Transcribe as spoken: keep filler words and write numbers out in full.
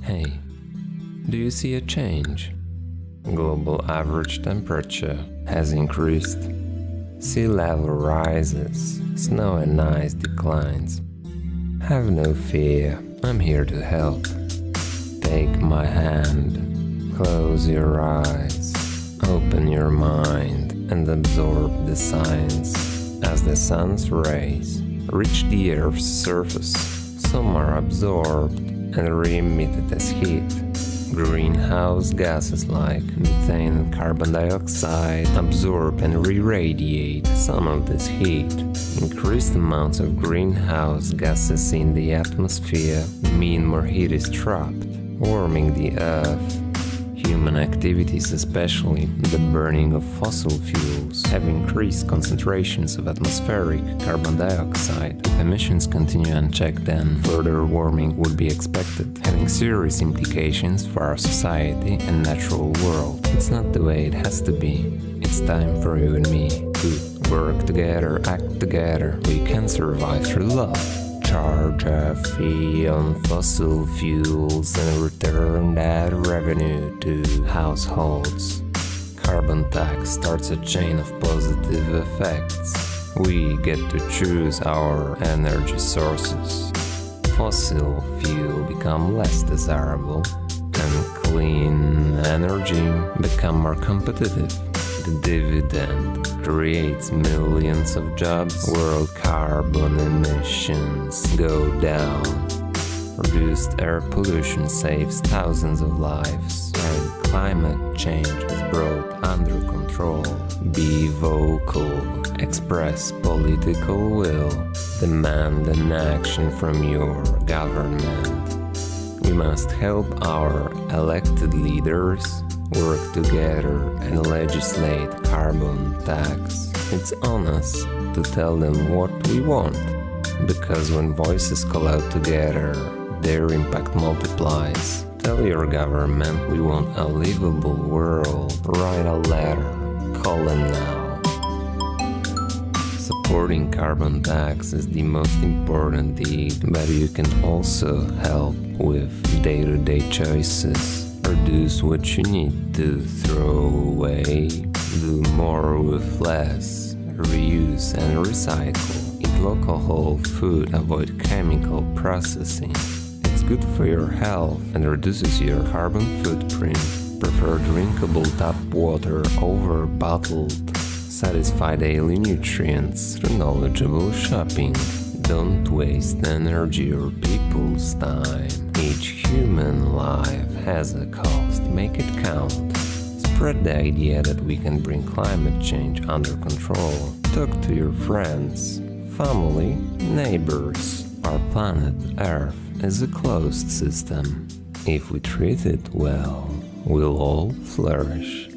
Hey, do you see a change? Global average temperature has increased. Sea level rises, snow and ice declines. Have no fear, I'm here to help. Take my hand, close your eyes, open your mind and absorb the science. As the sun's rays reach the Earth's surface, some are absorbed and re-emitted as heat. Greenhouse gases like methane and carbon dioxide absorb and re-radiate some of this heat. Increased amounts of greenhouse gases in the atmosphere mean more heat is trapped, warming the Earth. Human activities, especially the burning of fossil fuels, have increased concentrations of atmospheric carbon dioxide. If emissions continue unchecked, then further warming would be expected, having serious implications for our society and natural world. It's not the way it has to be. It's time for you and me to work together, act together. We can survive through love. Charge a fee on fossil fuels and return that revenue to households. Carbon tax starts a chain of positive effects. We get to choose our energy sources. Fossil fuel become less desirable and clean energy become more competitive. The dividend creates millions of jobs. World carbon emissions go down. Reduced air pollution saves thousands of lives. And climate change is brought under control. Be vocal, express political will, demand an action from your government. We must help our elected leaders work together and legislate carbon tax. It's on us to tell them what we want, because when voices call out together, their impact multiplies. Tell your government we want a livable world. Write a letter, call them now. Supporting carbon tax is the most important deed, but you can also help with day-to-day choices. Produce what you need to throw away. Do more with less. Reuse and recycle. Eat local whole food. Avoid chemical processing. It's good for your health and reduces your carbon footprint. Prefer drinkable tap water over bottled. Satisfy daily nutrients through knowledgeable shopping. Don't waste energy or people's time. Each human life has a cost. Make it count. Spread the idea that we can bring climate change under control. Talk to your friends, family, neighbors. Our planet Earth is a closed system. If we treat it well, we'll all flourish.